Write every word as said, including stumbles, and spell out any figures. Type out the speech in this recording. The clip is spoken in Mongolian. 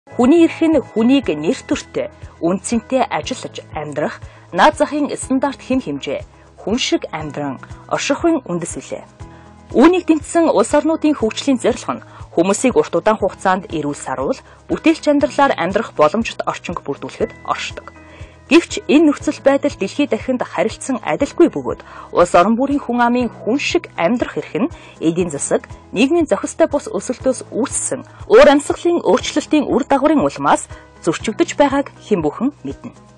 Хүний эрх нь хүнийг нэр төртэй, үнцэнтэй ажиллаж амьдрах наад захын стандарт хэм хэмжээ, хүн шиг амьдран оршихуйн үндэс билээ. Үүнийг дэмжсэн улс орнуудын хөгжлийн зорилго нь хүмүүсийг урт удаан хугацаанд эрүүл саруул, бүтээлч амьдралаар амьдрах боломжит орчинг бүрдүүлэхэд оршдог. Гэвч энэ нөхцөл байдал дэлхийд дахинд харилцсан адилгүй бөгөөд улс орон бүрийн хүн амын хүн шиг амьдрах эрх нь эдийн засаг, нийгмийн зохистой бус өсөлтөөс үүссэн уур амьсгалын өөрчлөлтийн үр дагаврын улмаас зөрчигдөж байгааг хэн бүхэн мэднэ.